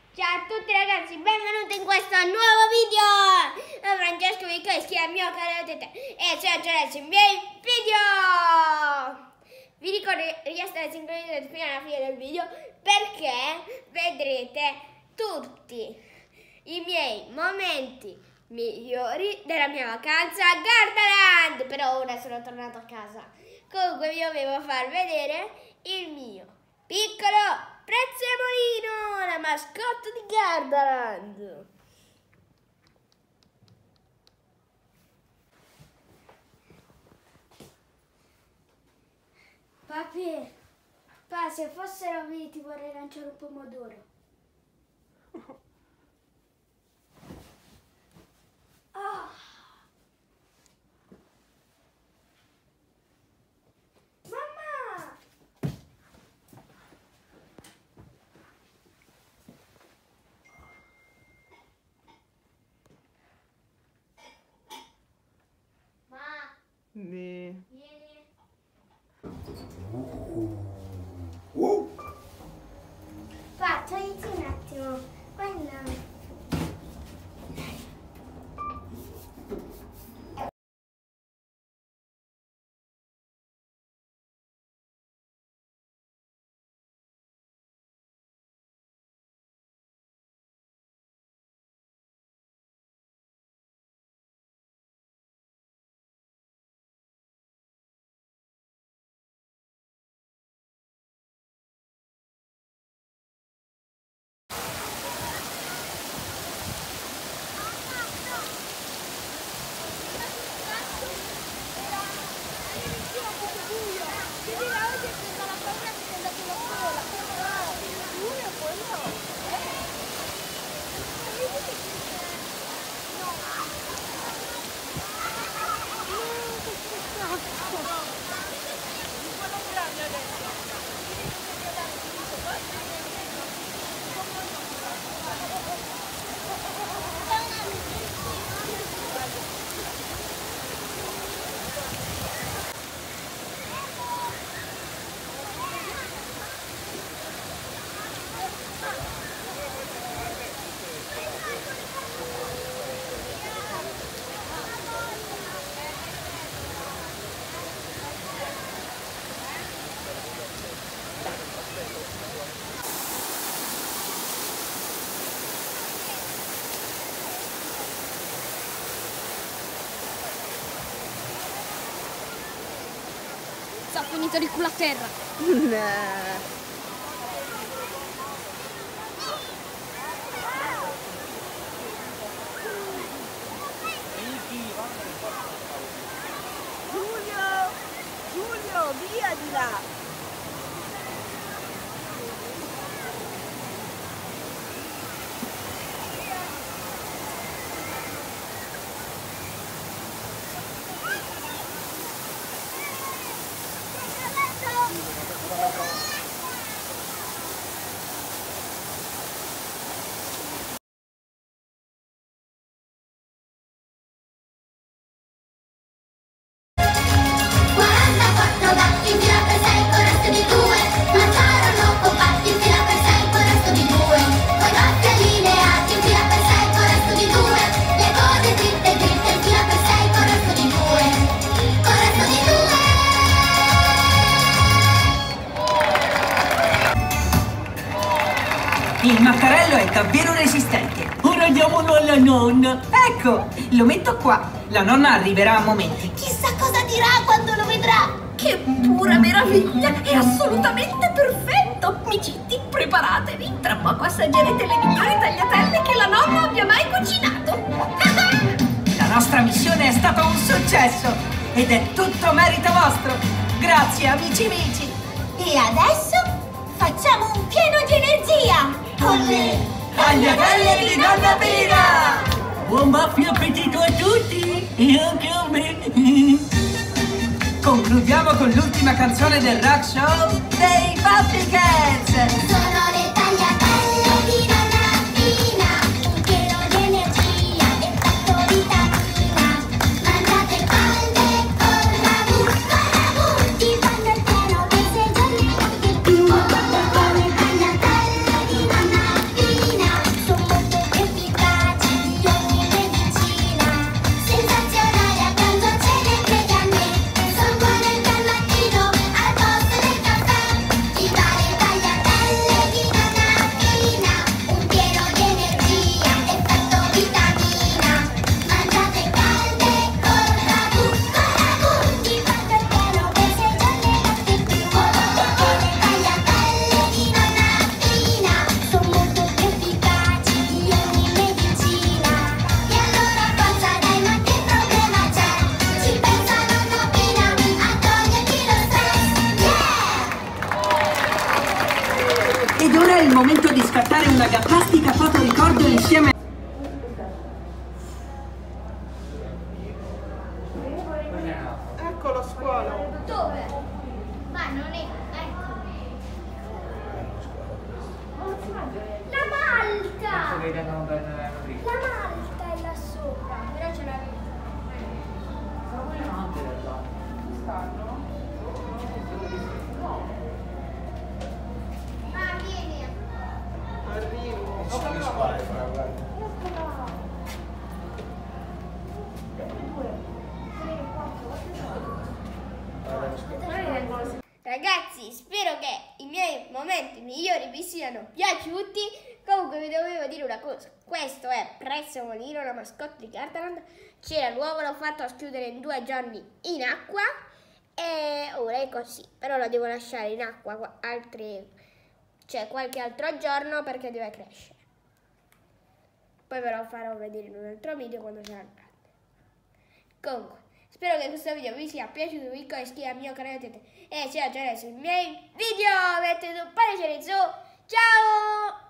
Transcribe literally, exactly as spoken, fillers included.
Ciao a tutti ragazzi, benvenuti in questo nuovo video! Sono Francesco Vicoschi, al mio canale e se aggiornate i miei video! Vi ricordo di essere sincronizzati fino alla fine del video perché vedrete tutti i miei momenti migliori della mia vacanza a Gardaland. Però ora sono tornato a casa. Comunque vi volevo far vedere il mio piccolo prezzemolino, la mascotte di Gardaland. Papi, pa, se fossero vivi ti vorrei lanciare un pomodoro. Oh. Mamma! Ma, Sì. vieni. Pa, togliti un attimo. Guarda. Sta finito di culo a terra. No. Giulio! Giulio, via di là! quarantaquattro gatti in fila per sei con resto di due, mangiarono compatti in fila per sei con resto di due, poi gatti allineati in fila per sei con resto di due, le cose dritte dritte in fila per sei con resto di due, con resto di due. Il maccarello è davvero resistente. Ora diamolo alla nonna. Ecco, lo metto qua. La nonna arriverà a momenti. Chissà cosa dirà quando lo vedrà. Che pura meraviglia! È assolutamente perfetto! Micitti, preparatevi! Tra poco assaggerete le migliori tagliatelle che la nonna abbia mai cucinato! La nostra missione è stata un successo ed è tutto merito vostro. Grazie, amici amici. E adesso facciamo un pieno di energia con le Tagliatelle di nonna Pina! Buon baffio appetito a tutti! E anche a me! Concludiamo con l'ultima canzone del rock show dei Puffy Cats! Sono le tagliatelle di nonna Pina, un pieno di energia e fatto vitamina. Mangiate calde con ragù, con ragù, ti fanno il pieno per sei giorni e anche più. Con le tagliatelle di nonna Pina. una plastica foto ricordo insieme. Ecco la scuola. Dove? Ma non è... ecco. La Malta! La Malta è là sopra. Però ce l'avevo. Ah, vieni. Arrivo. Ragazzi, spero che i miei momenti migliori vi siano piaciuti. Comunque vi dovevo dire una cosa. Questo è Presso Molino, la mascotte di Gardaland. C'era l'uovo, l'ho fatto schiudere in due giorni in acqua. E ora è così. Però lo devo lasciare in acqua altri, cioè qualche altro giorno perché deve crescere. Poi ve lo farò vedere in un altro video quando sarà grande. Comunque, spero che questo video vi sia piaciuto, vi iscrivetevi al mio canale e se non già sui miei video, mettete un pollice in su. Ciao!